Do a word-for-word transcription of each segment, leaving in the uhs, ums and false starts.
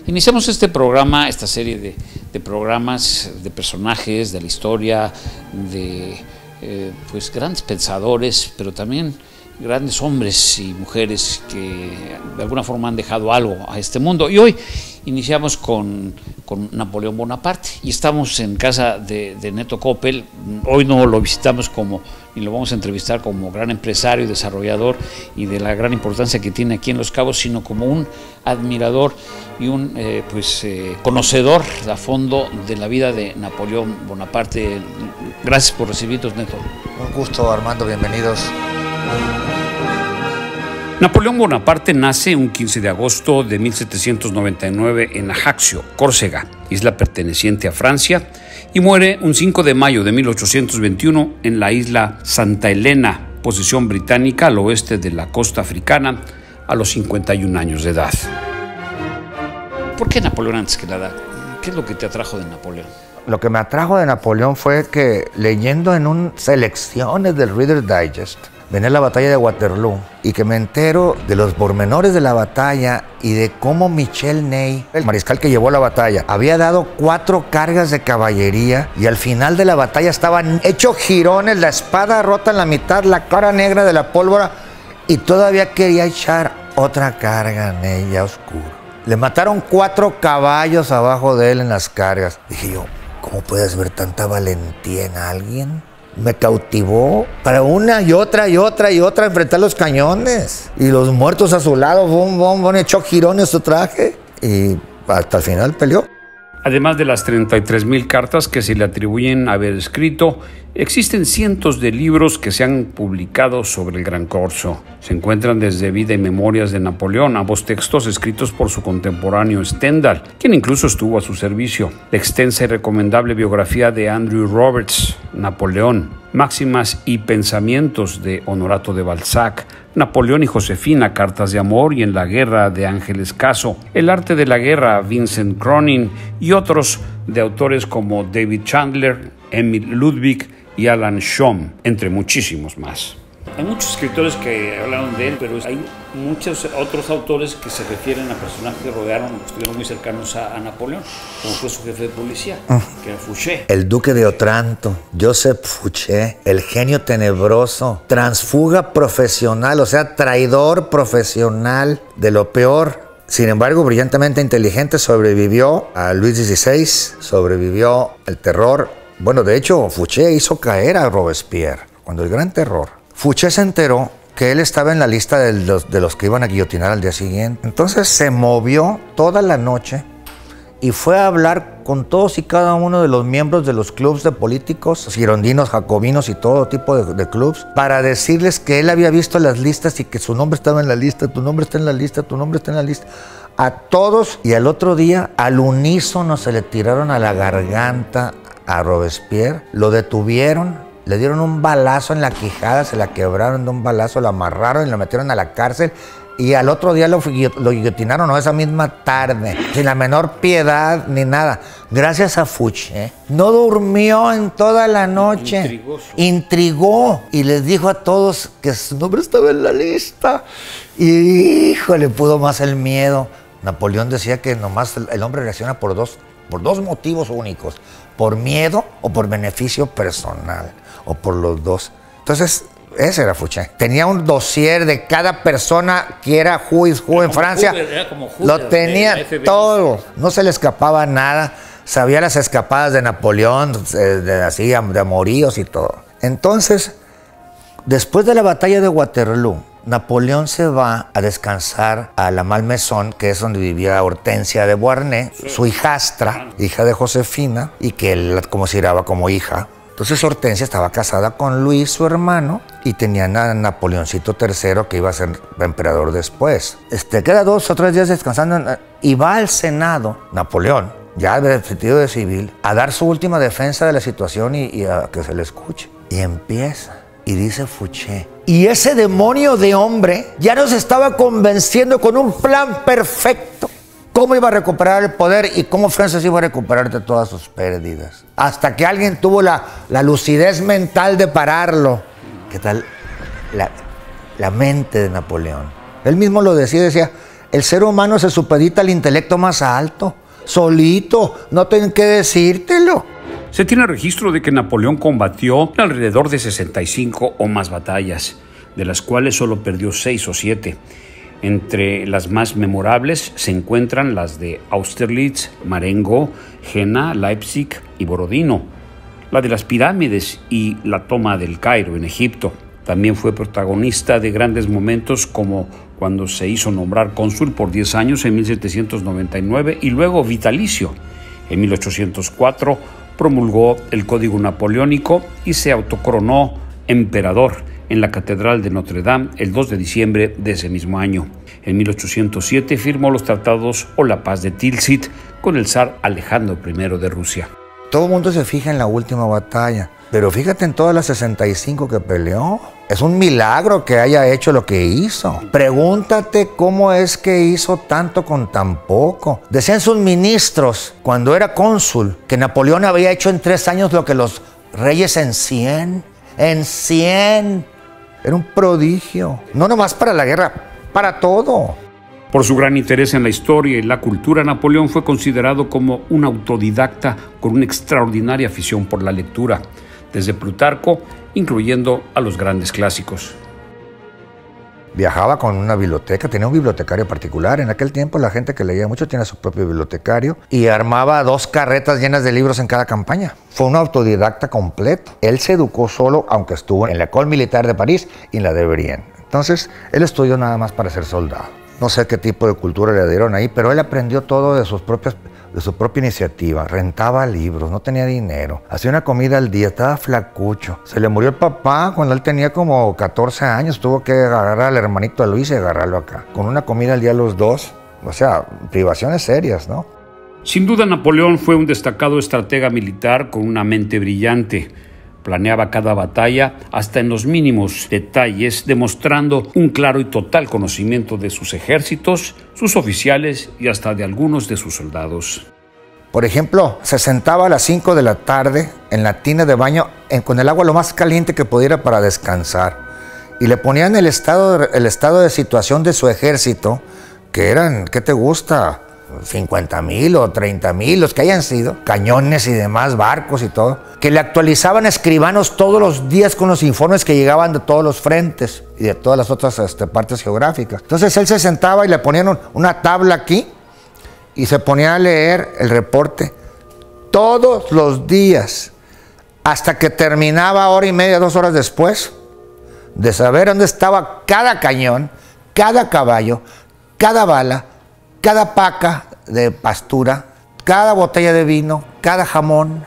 Iniciamos este programa, esta serie de, de programas, de personajes, de la historia, de eh, pues grandes pensadores, pero también grandes hombres y mujeres que de alguna forma han dejado algo a este mundo. Y hoy iniciamos con, con Napoleón Bonaparte y estamos en casa de, de Neto Koppel. Hoy no lo visitamos como, ni lo vamos a entrevistar como gran empresario y desarrollador y de la gran importancia que tiene aquí en Los Cabos, sino como un admirador y un eh, pues, eh, conocedor a fondo de la vida de Napoleón Bonaparte. Gracias por recibirnos, Neto. Un gusto, Armando, bienvenidos. Napoleón Bonaparte nace un quince de agosto de mil setecientos noventa y nueve en Ajaccio, Córcega, isla perteneciente a Francia, y muere un cinco de mayo de mil ochocientos veintiuno en la isla Santa Elena, posesión británica al oeste de la costa africana, a los cincuenta y un años de edad. ¿Por qué Napoleón antes que nada? ¿Qué es lo que te atrajo de Napoleón? Lo que me atrajo de Napoleón fue que leyendo en un selecciones del Reader's Digest venía la batalla de Waterloo y que me entero de los pormenores de la batalla y de cómo Michel Ney, el mariscal que llevó la batalla, había dado cuatro cargas de caballería y al final de la batalla estaban hechos jirones, la espada rota en la mitad, la cara negra de la pólvora, y todavía quería echar otra carga en ella oscura. Le mataron cuatro caballos abajo de él en las cargas. Dije yo, ¿cómo puedes ver tanta valentía en alguien? Me cautivó para una y otra y otra y otra enfrentar los cañones y los muertos a su lado. Bum, bum, bum, echó girones su traje y hasta el final peleó. Además de las treinta y tres mil cartas que se le atribuyen haber escrito, existen cientos de libros que se han publicado sobre el Gran Corso. Se encuentran desde Vida y Memorias de Napoleón, ambos textos escritos por su contemporáneo Stendhal, quien incluso estuvo a su servicio. La extensa y recomendable biografía de Andrew Roberts, Napoleón, Máximas y Pensamientos de Honorato de Balzac, Napoleón y Josefina, Cartas de Amor y En la Guerra de Ángeles Caso, El Arte de la Guerra, Vincent Cronin, y otros de autores como David Chandler, Emil Ludwig y Alan Shom, entre muchísimos más. Hay muchos escritores que hablaron de él, pero hay muchos otros autores que se refieren a personajes que rodearon, que estuvieron muy cercanos a, a Napoleón, como fue su jefe de policía, que era Fouché. El duque de Otranto, Joseph Fouché, el genio tenebroso, transfuga profesional, o sea, traidor profesional de lo peor. Sin embargo, brillantemente inteligente, sobrevivió a Luis dieciséis, sobrevivió al terror. Bueno, de hecho, Fouché hizo caer a Robespierre cuando el Gran Terror. Fouché se enteró que él estaba en la lista de los, de los que iban a guillotinar al día siguiente. Entonces se movió toda la noche y fue a hablar con todos y cada uno de los miembros de los clubes de políticos, girondinos, jacobinos y todo tipo de, de clubes, para decirles que él había visto las listas y que su nombre estaba en la lista, tu nombre está en la lista, tu nombre está en la lista. A todos, y al otro día, al unísono, se le tiraron a la garganta a Robespierre, lo detuvieron, le dieron un balazo en la quijada, se la quebraron de un balazo, lo amarraron y lo metieron a la cárcel. Y al otro día lo, lo guillotinaron, no, esa misma tarde, sin la menor piedad ni nada. Gracias a Fouché, no durmió en toda la noche. Intrigó. Intrigó y les dijo a todos que su nombre estaba en la lista. Y híjole, pudo más el miedo. Napoleón decía que nomás el hombre reacciona por dos, por dos motivos únicos: por miedo o por beneficio personal, o por los dos. Entonces, ese era Fouché. Tenía un dossier de cada persona que era who is who en Francia. Hoover, era como Hoover, lo tenía todo. No se le escapaba nada. Sabía las escapadas de Napoleón, de, de, así, de amoríos y todo. Entonces, después de la batalla de Waterloo, Napoleón se va a descansar a la Malmaison, que es donde vivía Hortensia de Beauharnais, sí, su hijastra, hija de Josefina, y que él consideraba como hija. Entonces Hortensia estaba casada con Luis, su hermano, y tenían a Napoleoncito tercero, que iba a ser emperador después. Este, queda dos o tres días descansando y va al Senado, Napoleón, ya vestido de civil, a dar su última defensa de la situación y, y a que se le escuche. Y empieza, y dice Fouché, y ese demonio de hombre ya nos estaba convenciendo con un plan perfecto cómo iba a recuperar el poder y cómo Francia se iba a recuperar de todas sus pérdidas. Hasta que alguien tuvo la, la lucidez mental de pararlo. ¿Qué tal la, la mente de Napoleón? Él mismo lo decía, decía, El ser humano se supedita al intelecto más alto, solito, no tienen que decírtelo. Se tiene registro de que Napoleón combatió alrededor de sesenta y cinco o más batallas, de las cuales solo perdió seis o siete. Entre las más memorables se encuentran las de Austerlitz, Marengo, Jena, Leipzig y Borodino, la de las pirámides y la toma del Cairo en Egipto. También fue protagonista de grandes momentos como cuando se hizo nombrar cónsul por diez años en mil setecientos noventa y nueve y luego vitalicio. En mil ochocientos cuatro promulgó el Código Napoleónico y se autocoronó emperador en la Catedral de Notre Dame el dos de diciembre de ese mismo año. En mil ochocientos siete firmó los tratados o la paz de Tilsit con el zar Alejandro primero de Rusia. Todo el mundo se fija en la última batalla, pero fíjate en todas las sesenta y cinco que peleó. Es un milagro que haya hecho lo que hizo. Pregúntate cómo es que hizo tanto con tan poco. Decían sus ministros, cuando era cónsul, que Napoleón había hecho en tres años lo que los reyes en cien. En cien. Era un prodigio. No nomás para la guerra, para todo. Por su gran interés en la historia y la cultura, Napoleón fue considerado como un autodidacta con una extraordinaria afición por la lectura, desde Plutarco, incluyendo a los grandes clásicos. Viajaba con una biblioteca, tenía un bibliotecario particular. En aquel tiempo la gente que leía mucho tenía su propio bibliotecario y armaba dos carretas llenas de libros en cada campaña. Fue un autodidacta completo. Él se educó solo, aunque estuvo en la École Militaire de París y en la de Brienne. Entonces, él estudió nada más para ser soldado. No sé qué tipo de cultura le dieron ahí, pero él aprendió todo de sus propias de su propia iniciativa, rentaba libros, no tenía dinero, hacía una comida al día, estaba flacucho. Se le murió el papá cuando él tenía como catorce años, tuvo que agarrar al hermanito de Luis y agarrarlo acá. Con una comida al día los dos, o sea, privaciones serias, ¿no? Sin duda, Napoleón fue un destacado estratega militar con una mente brillante. Planeaba cada batalla hasta en los mínimos detalles, demostrando un claro y total conocimiento de sus ejércitos, sus oficiales y hasta de algunos de sus soldados. Por ejemplo, se sentaba a las cinco de la tarde en la tina de baño en, con el agua lo más caliente que pudiera para descansar. Y le ponían el estado, el estado de situación de su ejército, que eran, ¿qué te gusta? cincuenta mil o treinta mil, los que hayan sido, cañones y demás, barcos y todo, que le actualizaban escribanos todos los días con los informes que llegaban de todos los frentes y de todas las otras este, partes geográficas. Entonces él se sentaba y le ponían un, una tabla aquí y se ponía a leer el reporte todos los días hasta que terminaba hora y media, dos horas después de saber dónde estaba cada cañón, cada caballo, cada bala, cada paca de pastura, cada botella de vino, cada jamón,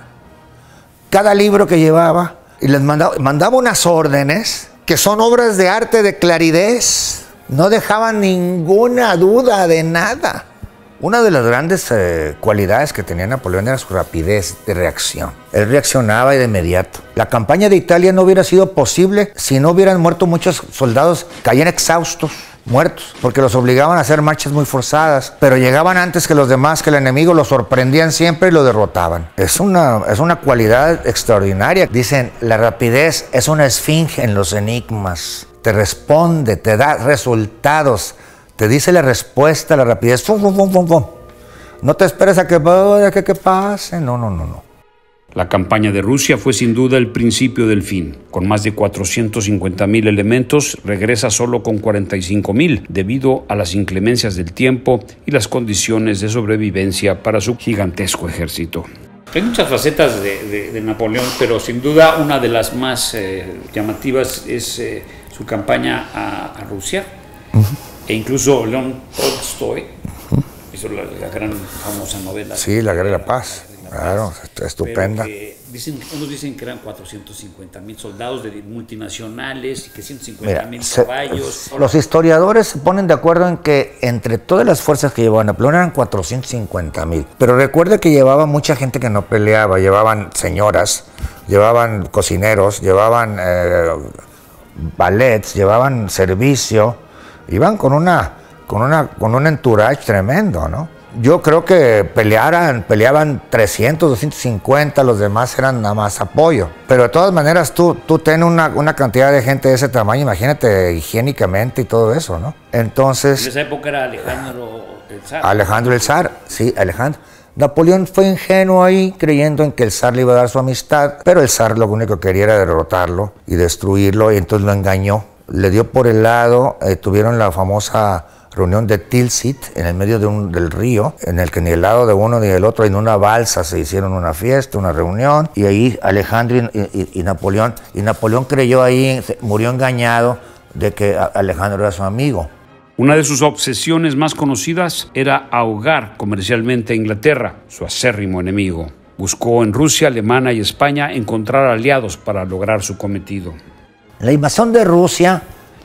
cada libro que llevaba, y les mandaba, mandaba unas órdenes que son obras de arte de claridez. No dejaban ninguna duda de nada. Una de las grandes eh, cualidades que tenía Napoleón era su rapidez de reacción. Él reaccionaba y de inmediato. La campaña de Italia no hubiera sido posible si no hubieran muerto muchos soldados, caían exhaustos, muertos, porque los obligaban a hacer marchas muy forzadas, pero llegaban antes que los demás, que el enemigo los sorprendían siempre y lo derrotaban. Es una, es una cualidad extraordinaria. Dicen, la rapidez es una esfinge en los enigmas. Te responde, te da resultados, te dice la respuesta, la rapidez. Fum, fum, fum, fum, fum. No te esperes a que, a que, que pase. No, no, no, no. La campaña de Rusia fue sin duda el principio del fin. Con más de cuatrocientos cincuenta mil elementos, regresa solo con cuarenta y cinco mil, debido a las inclemencias del tiempo y las condiciones de sobrevivencia para su gigantesco ejército. Hay muchas facetas de, de, de Napoleón, pero sin duda una de las más eh, llamativas es eh, su campaña a, a Rusia. Uh-huh. E incluso León Tolstoy uh-huh. hizo la, la gran famosa novela. Sí, La Guerra de la Paz. Claro, estupenda. Que dicen, unos dicen que eran cuatrocientos cincuenta mil soldados de multinacionales y que ciento cincuenta mil caballos. Los historiadores se ponen de acuerdo en que entre todas las fuerzas que llevaban Napoleón eran cuatrocientos cincuenta mil. Pero recuerda que llevaba mucha gente que no peleaba, llevaban señoras, llevaban cocineros, llevaban eh, ballets, llevaban servicio, iban con una, con una, con un entourage tremendo, ¿no? Yo creo que pelearan, peleaban trescientos, doscientos cincuenta, los demás eran nada más apoyo. Pero de todas maneras, tú, tú tienes una, una cantidad de gente de ese tamaño, imagínate higiénicamente y todo eso, ¿no? Entonces... En esa época era Alejandro el Zar. Alejandro el Zar, sí, Alejandro. Napoleón fue ingenuo ahí, creyendo en que el zar le iba a dar su amistad, pero el zar lo único que quería era derrotarlo y destruirlo, y entonces lo engañó. Le dio por el lado, eh, tuvieron la famosa reunión de Tilsit en el medio de un, del río, en el que ni el lado de uno ni del otro, en una balsa se hicieron una fiesta, una reunión, y ahí Alejandro y, y, y Napoleón, y Napoleón creyó ahí, murió engañado de que Alejandro era su amigo. Una de sus obsesiones más conocidas era ahogar comercialmente a Inglaterra, su acérrimo enemigo. Buscó en Rusia, Alemania y España encontrar aliados para lograr su cometido. La invasión de Rusia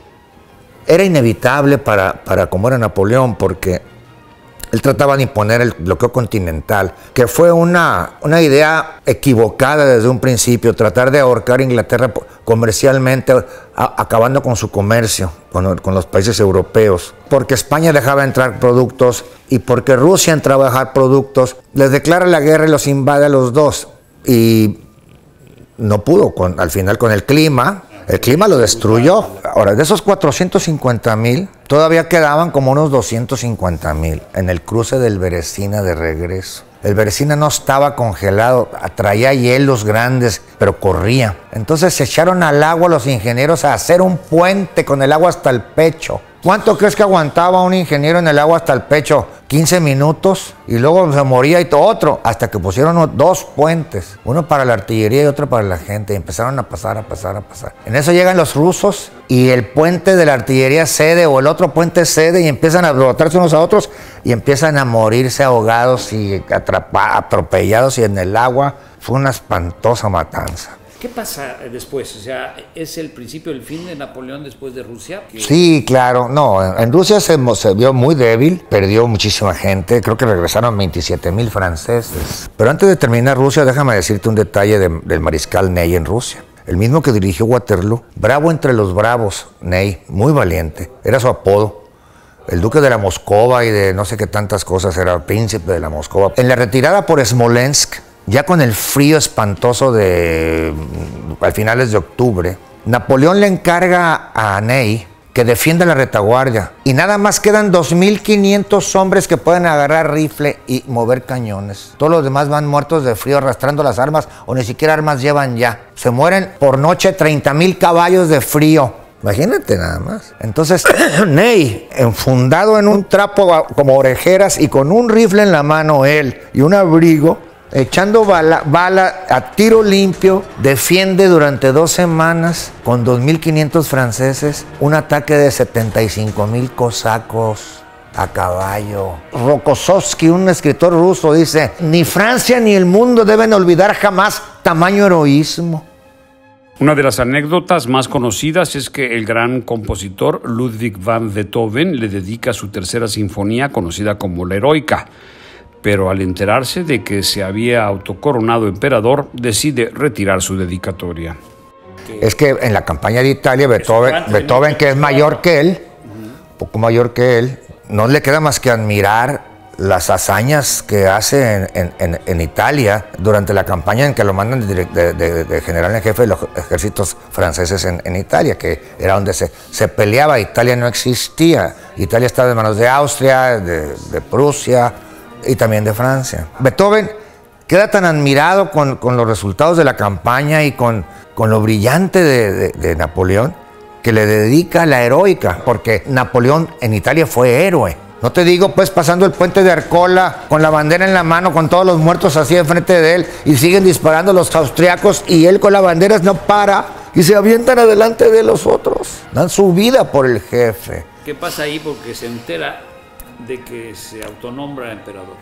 era inevitable para, para como era Napoleón, porque él trataba de imponer el bloqueo continental, que fue una, una idea equivocada desde un principio, tratar de ahorcar a Inglaterra comercialmente, a, acabando con su comercio con, con los países europeos, porque España dejaba entrar productos y porque Rusia entraba a dejar productos. Les declara la guerra y los invade a los dos, y no pudo, con, al final con el clima. El clima lo destruyó. Ahora, de esos cuatrocientos cincuenta mil, todavía quedaban como unos doscientos cincuenta mil en el cruce del Beresina de regreso. El Beresina no estaba congelado, traía hielos grandes, pero corría. Entonces se echaron al agua los ingenieros a hacer un puente con el agua hasta el pecho. ¿Cuánto crees que aguantaba un ingeniero en el agua hasta el pecho? quince minutos, y luego se moría y todo otro, hasta que pusieron dos puentes, uno para la artillería y otro para la gente, y empezaron a pasar, a pasar, a pasar. En eso llegan los rusos y el puente de la artillería cede, o el otro puente cede, y empiezan a brotarse unos a otros y empiezan a morirse ahogados y atrapa, atropellados y en el agua. Fue una espantosa matanza. ¿Qué pasa después? O sea, ¿es el principio del fin de Napoleón después de Rusia? ¿Que... Sí, claro. No, en Rusia se, se vio muy débil, perdió muchísima gente. Creo que regresaron veintisiete mil franceses. Pero antes de terminar Rusia, déjame decirte un detalle de, del mariscal Ney en Rusia. El mismo que dirigió Waterloo. Bravo entre los bravos, Ney, muy valiente. Era su apodo. El duque de la Moscova y de no sé qué tantas cosas, era el príncipe de la Moscova. En la retirada por Smolensk, ya con el frío espantoso de a finales de octubre, Napoleón le encarga a Ney que defienda la retaguardia, y nada más quedan dos mil quinientos hombres que pueden agarrar rifle y mover cañones. Todos los demás van muertos de frío arrastrando las armas, o ni siquiera armas llevan ya. Se mueren por noche treinta mil caballos de frío. Imagínate nada más. Entonces, Ney, enfundado en un trapo como orejeras y con un rifle en la mano él y un abrigo, echando bala, bala a tiro limpio, defiende durante dos semanas con dos mil quinientos franceses un ataque de setenta y cinco mil cosacos a caballo. Rokossovsky, un escritor ruso, dice: ni Francia ni el mundo deben olvidar jamás tamaño heroísmo. Una de las anécdotas más conocidas es que el gran compositor Ludwig van Beethoven le dedica su tercera sinfonía, conocida como la Heroica. Pero al enterarse de que se había autocoronado emperador, decide retirar su dedicatoria. Es que en la campaña de Italia, Beethoven, Beethoven que es mayor que él, un poco mayor que él, no le queda más que admirar las hazañas que hace en, en, en, en Italia durante la campaña en que lo mandan de, de, de, de general en jefe de los ejércitos franceses en, en Italia, que era donde se, se peleaba. Italia no existía. Italia estaba en manos de Austria, de, de Prusia y también de Francia. Beethoven queda tan admirado con, con los resultados de la campaña y con, con lo brillante de, de, de Napoleón, que le dedica la Heroica, porque Napoleón en Italia fue héroe. No te digo, pues, pasando el puente de Arcola con la bandera en la mano, con todos los muertos así enfrente de él, y siguen disparando los austriacos, y él con la bandera no para, y se avientan adelante de los otros. Dan su vida por el jefe. ¿Qué pasa ahí? Porque se entera de que se autonombra emperador.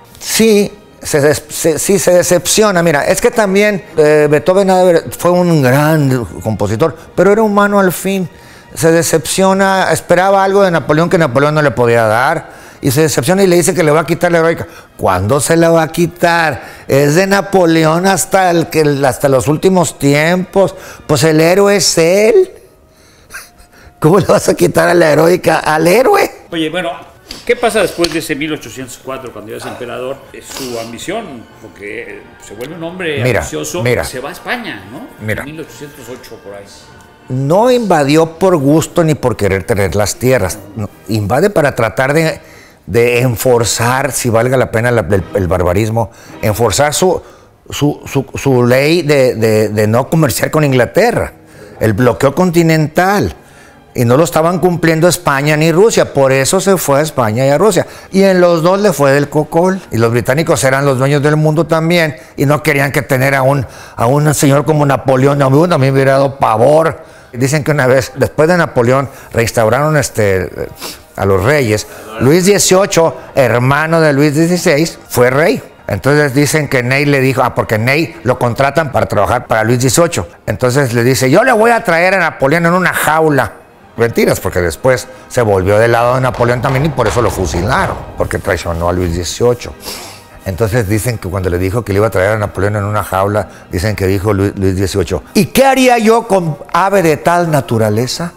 Sí, se, se, sí, se decepciona. Mira, es que también eh, Beethoven fue un gran compositor, pero era humano al fin. Se decepciona, esperaba algo de Napoleón que Napoleón no le podía dar, y se decepciona y le dice que le va a quitar la Heroica. ¿Cuándo se la va a quitar? Es de Napoleón hasta, el que, hasta los últimos tiempos. Pues el héroe es él. ¿Cómo le vas a quitar a la Heroica al héroe? Oye, bueno, ¿Qué pasa después de ese mil ochocientos cuatro, cuando ya es emperador? Su ambición, porque se vuelve un hombre mira, ambicioso, mira, se va a España, ¿no? Mira. En mil ochocientos ocho, por ahí. No invadió por gusto ni por querer tener las tierras. No, invade para tratar de, de enforzar, si valga la pena la, el, el barbarismo, enforzar su, su, su, su ley de, de, de no comerciar con Inglaterra, el bloqueo continental. Y no lo estaban cumpliendo España ni Rusia, por eso se fue a España y a Rusia. Y en los dos le fue del cocol. Y los británicos eran los dueños del mundo también, y no querían que tener a un, a un señor como Napoleón. A mí me hubiera dado pavor. Dicen que una vez, después de Napoleón, reinstauraron este, a los reyes. Luis dieciocho, hermano de Luis dieciséis, fue rey. Entonces dicen que Ney le dijo, ah, porque Ney lo contratan para trabajar para Luis dieciocho. Entonces le dice, yo le voy a traer a Napoleón en una jaula. Mentiras, porque después se volvió del lado de Napoleón también y por eso lo fusilaron, porque traicionó a Luis dieciocho. Entonces dicen que cuando le dijo que le iba a traer a Napoleón en una jaula, dicen que dijo Luis, Luis dieciocho, ¿y qué haría yo con ave de tal naturaleza?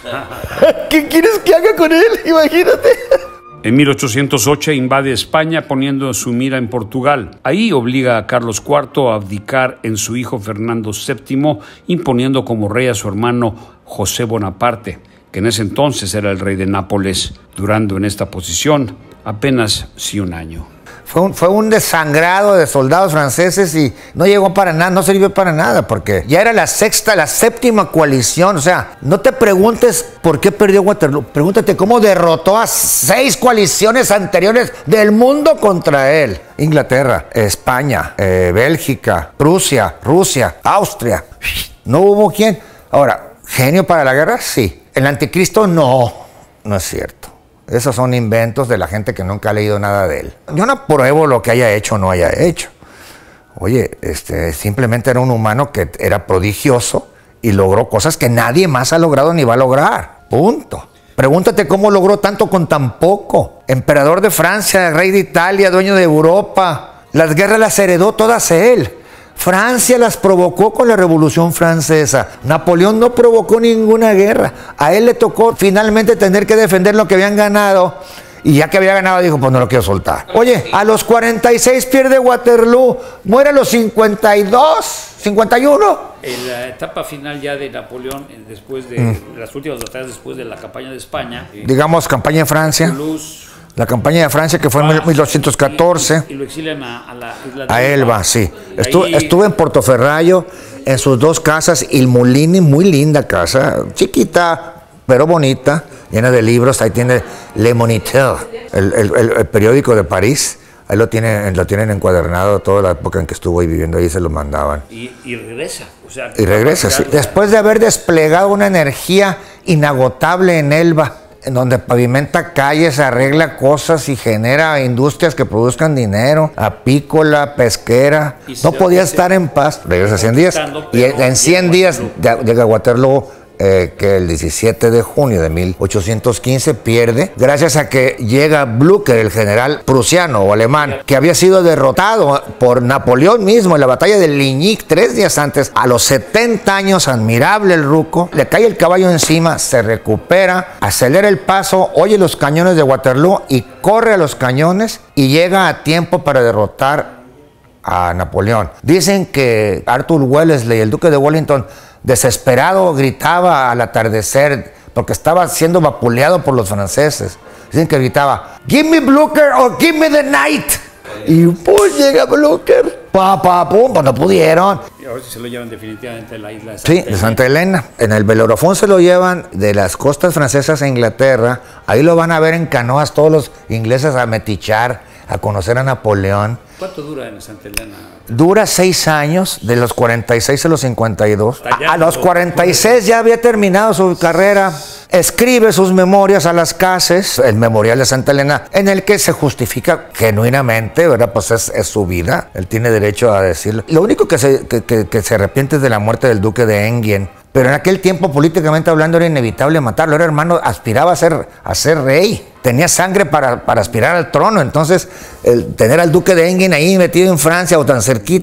¿Qué quieres que haga con él? Imagínate. En mil ochocientos ocho invade España poniendo su mira en Portugal. Ahí obliga a Carlos cuarto a abdicar en su hijo Fernando séptimo, imponiendo como rey a su hermano José Bonaparte, que en ese entonces era el rey de Nápoles, durando en esta posición apenas sí un año. Fue un, fue un desangrado de soldados franceses y no llegó para nada, no sirvió para nada, porque ya era la sexta, la séptima coalición. O sea, no te preguntes por qué perdió Waterloo, pregúntate cómo derrotó a seis coaliciones anteriores del mundo contra él. Inglaterra, España, eh, Bélgica, Prusia, Rusia, Austria. No hubo quien. Ahora, ¿genio para la guerra? Sí. El anticristo, no, no es cierto. Esos son inventos de la gente que nunca ha leído nada de él. Yo no apruebo lo que haya hecho o no haya hecho. Oye, este, simplemente era un humano que era prodigioso y logró cosas que nadie más ha logrado ni va a lograr. Punto. Pregúntate cómo logró tanto con tan poco. Emperador de Francia, rey de Italia, dueño de Europa. Las guerras las heredó todas él. Francia las provocó con la Revolución Francesa. Napoleón no provocó ninguna guerra. A él le tocó finalmente tener que defender lo que habían ganado. Y ya que había ganado, dijo, pues no lo quiero soltar. Oye, a los cuarenta y seis pierde Waterloo. Muere a los cincuenta y dos, cincuenta y uno. En la etapa final ya de Napoleón, después de mm. las últimas batallas después de la campaña de España. Digamos, campaña de Francia. Toulouse, la campaña de Francia, que fue en mil ochocientos catorce. Y, y lo exilian a, a la isla de A Elba, sí. Estuve, ahí... estuve en Portoferraio, en sus dos casas, Il Mulini, muy linda casa, chiquita, pero bonita, llena de libros. Ahí tiene Le Moniteur, el, el, el, el periódico de París. Ahí lo tienen, lo tienen encuadernado toda la época en que estuvo ahí viviendo, ahí se lo mandaban. Y, y regresa. O sea, y regresa, sí. Después de haber desplegado una energía inagotable en Elba, en donde pavimenta calles, arregla cosas y genera industrias que produzcan dinero, apícola, pesquera. No podía estar en paz. Regresa cien días. Y en cien días llega a Waterloo, eh, que el diecisiete de junio de mil ochocientos quince pierde, gracias a que llega Blücher, el general prusiano o alemán, que había sido derrotado por Napoleón mismo en la batalla de Ligny tres días antes. A los setenta años, admirable el ruco, le cae el caballo encima, se recupera, acelera el paso, oye los cañones de Waterloo y corre a los cañones y llega a tiempo para derrotar a Napoleón. Dicen que Arthur Wellesley, el duque de Wellington, desesperado, gritaba al atardecer porque estaba siendo vapuleado por los franceses. Dicen que gritaba, "Give me Blücher or give me the night." Y pues llega Blücher, pa, pa, pum, pues no pudieron. Y ahora sí se lo llevan definitivamente a la isla de Santa Sí, Elena. de Santa Elena. En el Belorofón se lo llevan de las costas francesas a Inglaterra. Ahí lo van a ver en canoas todos los ingleses a metichar, a conocer a Napoleón. ¿Cuánto dura en Santa Elena? Dura seis años, de los cuarenta y seis a los cincuenta y dos. A, a los cuarenta y seis ya había terminado su carrera. Escribe sus memorias a las Cases, el Memorial de Santa Elena, en el que se justifica genuinamente, ¿verdad? Pues es, es su vida, él tiene derecho a decirlo. Lo único que se, que, que, que se arrepiente es de la muerte del duque de Enghien, pero en aquel tiempo, políticamente hablando, era inevitable matarlo. Era hermano, aspiraba a ser, a ser rey, tenía sangre para, para aspirar al trono. Entonces, el tener al duque de Enghien ahí metido en Francia o tan cerquita,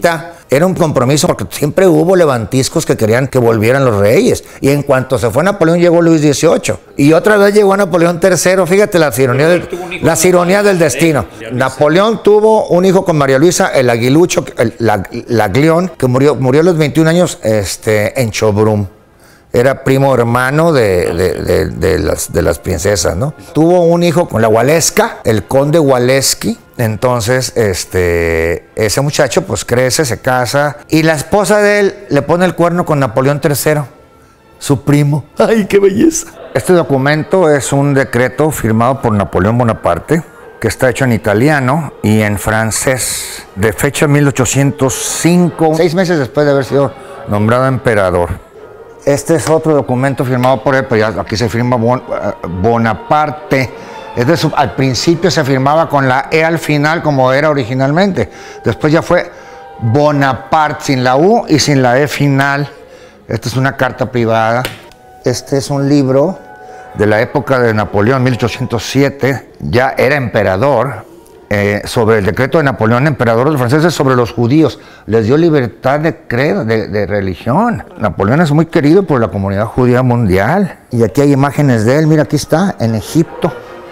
Era un compromiso porque siempre hubo levantiscos que querían que volvieran los reyes. Y en cuanto se fue Napoleón, llegó Luis dieciocho. Y otra vez llegó Napoleón tercero. Fíjate la ironía del, la ironía del destino. Napoleón tuvo un hijo con María Luisa, el aguilucho, el, la, la Glión, que murió, murió a los veintiún años este, en Chobrum. Era primo hermano de, de, de, de, las, de las princesas, ¿no? Tuvo un hijo con la Waleska, el conde Waleski. Entonces, este, ese muchacho pues crece, se casa. Y la esposa de él le pone el cuerno con Napoleón tercero, su primo. ¡Ay, qué belleza! Este documento es un decreto firmado por Napoleón Bonaparte, que está hecho en italiano y en francés, de fecha mil ochocientos cinco, seis meses después de haber sido nombrado emperador. Este es otro documento firmado por él, pero ya aquí se firma bon, uh, Bonaparte. Es de su, al principio se firmaba con la E al final, como era originalmente. Después ya fue Bonaparte, sin la U y sin la E final. Esta es una carta privada. Este es un libro de la época de Napoleón, mil ochocientos siete. Ya era emperador. Eh, sobre el decreto de Napoleón, emperador de los franceses, sobre los judíos. Les dio libertad de credo, de, de religión. Napoleón es muy querido por la comunidad judía mundial. Y aquí hay imágenes de él. Mira, aquí está, en Egipto.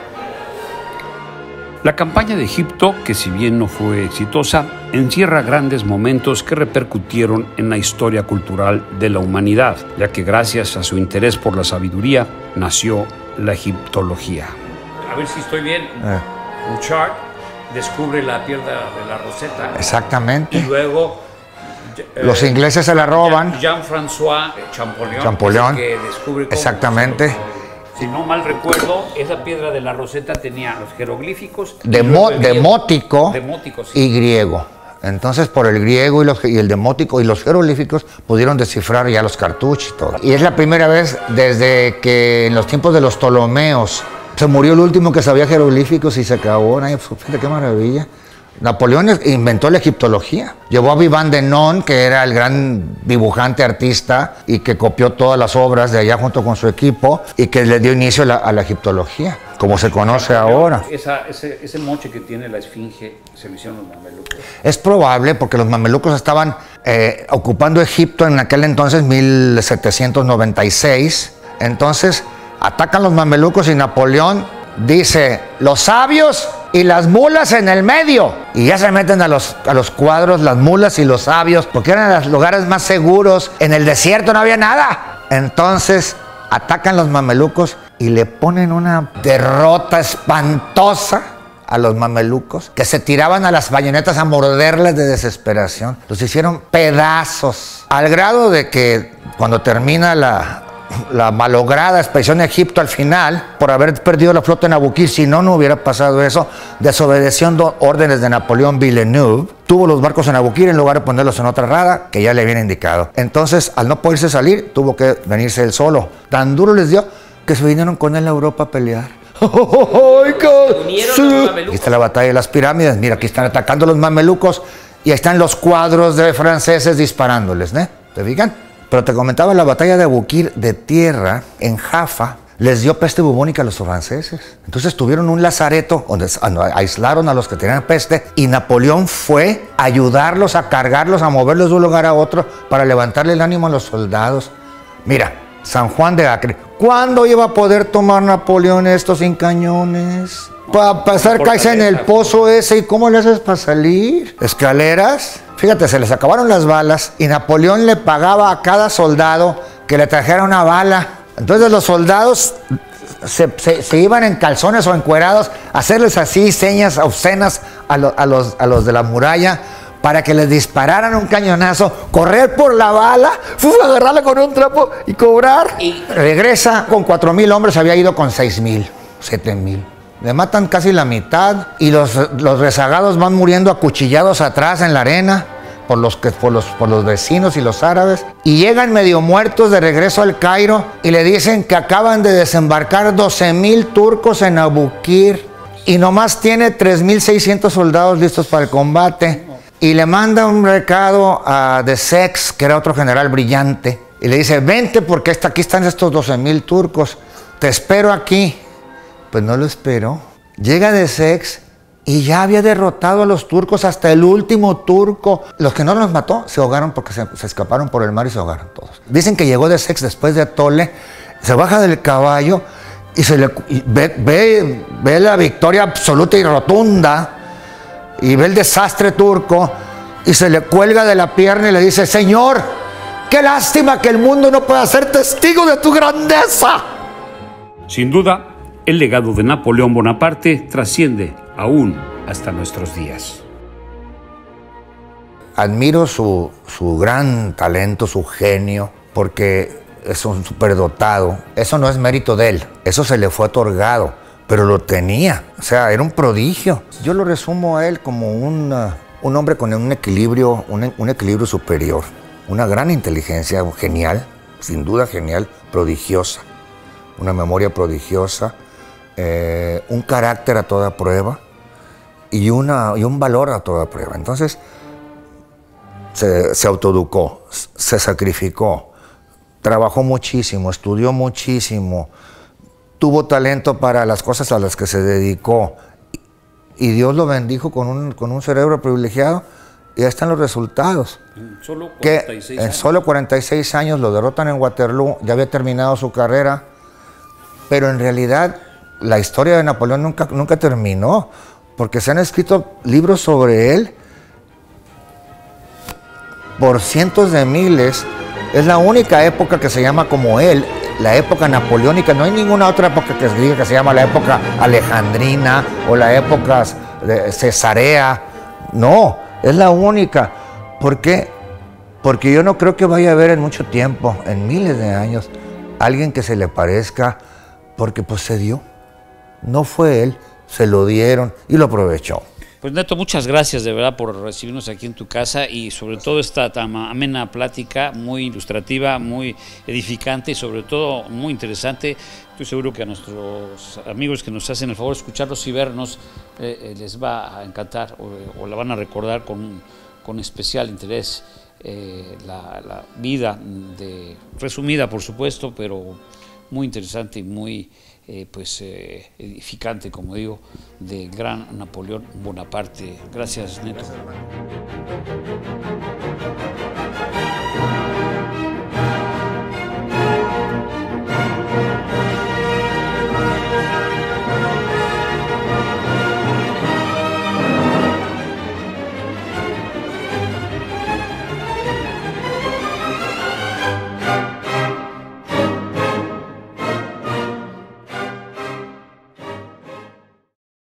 La campaña de Egipto, que si bien no fue exitosa, encierra grandes momentos que repercutieron en la historia cultural de la humanidad, ya que gracias a su interés por la sabiduría, nació la egiptología. A ver si estoy bien. Eh. Un chart descubre la piedra de la Rosetta. Exactamente. Y luego eh, los ingleses se la roban. Jean-François Champollion, Champollion. Que descubre cómo. Exactamente. Si no mal recuerdo, esa piedra de la Rosetta tenía los jeroglíficos Demo, demótico, demótico sí. y griego. Entonces, por el griego y, los, y el demótico y los jeroglíficos pudieron descifrar ya los cartuchos y todo. Y es la primera vez desde que en los tiempos de los Ptolomeos se murió el último que sabía jeroglíficos y se acabó. Ay, fíjate qué maravilla. Napoleón inventó la egiptología. Llevó a Vivant de Non, que era el gran dibujante, artista, y que copió todas las obras de allá junto con su equipo, y que le dio inicio a la, a la egiptología, como se conoce ahora. Esa, ese, ese moche que tiene la esfinge se lo hicieron los mamelucos. Es probable, porque los mamelucos estaban eh, ocupando Egipto en aquel entonces, mil setecientos noventa y seis. Entonces, atacan los mamelucos y Napoleón dice, los sabios y las mulas en el medio. Y ya se meten a los, a los cuadros las mulas y los sabios, porque eran los lugares más seguros. En el desierto no había nada. Entonces atacan los mamelucos y le ponen una derrota espantosa a los mamelucos, que se tiraban a las bayonetas a morderles de desesperación. Los hicieron pedazos, al grado de que cuando termina la... la malograda expedición de Egipto al final, por haber perdido la flota en Abukir, si no, no hubiera pasado eso, desobedeciendo órdenes de Napoleón Villeneuve, tuvo los barcos en Abukir en lugar de ponerlos en otra rada que ya le habían indicado. Entonces, al no poderse salir, tuvo que venirse él solo. Tan duro les dio que se vinieron con él a Europa a pelear. Sí. Aquí está la batalla de las pirámides. Mira, aquí están atacando los mamelucos y ahí están los cuadros de franceses disparándoles, ¿eh? ¿Te fijan? Pero te comentaba, la batalla de Abukir de tierra, en Jaffa, les dio peste bubónica a los franceses. Entonces tuvieron un lazareto donde aislaron a los que tenían peste y Napoleón fue a ayudarlos, a cargarlos, a moverlos de un lugar a otro para levantarle el ánimo a los soldados. Mira, San Juan de Acre. ¿Cuándo iba a poder tomar Napoleón esto sin cañones? Para pasar caes en el pozo ese, ¿y cómo le haces para salir? ¿Escaleras? Fíjate, se les acabaron las balas y Napoleón le pagaba a cada soldado que le trajera una bala. Entonces los soldados se, se, se iban en calzones o encuerados a hacerles así señas obscenas a, lo, a, los, a los de la muralla para que les dispararan un cañonazo, correr por la bala, uf, agarrarla con un trapo y cobrar. Y regresa con cuatro mil hombres, había ido con seis mil, siete mil. Le matan casi la mitad y los, los rezagados van muriendo acuchillados atrás en la arena por los, que, por, los, por los vecinos y los árabes. Y llegan medio muertos de regreso al Cairo y le dicen que acaban de desembarcar doce mil turcos en Abukir y nomás tiene tres mil seiscientos soldados listos para el combate. Y le manda un recado a De Sex, que era otro general brillante, y le dice, vente porque hasta aquí están estos doce mil turcos, te espero aquí. Pues no lo esperó. Llega De Sex Y ya había derrotado a los turcos hasta el último turco. Los que no los mató se ahogaron porque se, se escaparon por el mar y se ahogaron todos. Dicen que llegó de Sex después de Tole, se baja del caballo y, se le, y ve, ve, ve la victoria absoluta y rotunda y ve el desastre turco y se le cuelga de la pierna y le dice: Señor, qué lástima que el mundo no pueda ser testigo de tu grandeza. Sin duda, el legado de Napoleón Bonaparte trasciende aún hasta nuestros días. Admiro su, su gran talento, su genio, porque es un superdotado. Eso no es mérito de él, eso se le fue otorgado, pero lo tenía, o sea, era un prodigio. Yo lo resumo a él como un, uh, un hombre con un equilibrio, un, un equilibrio superior, una gran inteligencia, genial, sin duda genial, prodigiosa, una memoria prodigiosa, eh, un carácter a toda prueba y, una, y un valor a toda prueba. Entonces, se, se autoeducó, se sacrificó, trabajó muchísimo, estudió muchísimo, tuvo talento para las cosas a las que se dedicó y Dios lo bendijo con un, con un cerebro privilegiado y ahí están los resultados. En solo cuarenta y seis que en años. solo cuarenta y seis años lo derrotan en Waterloo, ya había terminado su carrera, pero en realidad la historia de Napoleón nunca, nunca terminó, porque se han escrito libros sobre él por cientos de miles. Es la única época que se llama como él, la época napoleónica. No hay ninguna otra época que se diga que se llama la época alejandrina o la época de cesarea. No, es la única. ¿Por qué? Porque yo no creo que vaya a haber en mucho tiempo, en miles de años, alguien que se le parezca, porque pues se dio. No fue él, se lo dieron y lo aprovechó. Pues Neto, muchas gracias de verdad por recibirnos aquí en tu casa y sobre todo esta tan amena plática, muy ilustrativa, muy edificante y sobre todo muy interesante. Estoy seguro que a nuestros amigos que nos hacen el favor de escucharlos y vernos eh, eh, les va a encantar o, o la van a recordar con, con especial interés. Eh, la, la vida de, resumida por supuesto, pero muy interesante y muy eh, pues, eh, edificante, como digo, del gran Napoleón Bonaparte. Gracias, Neto.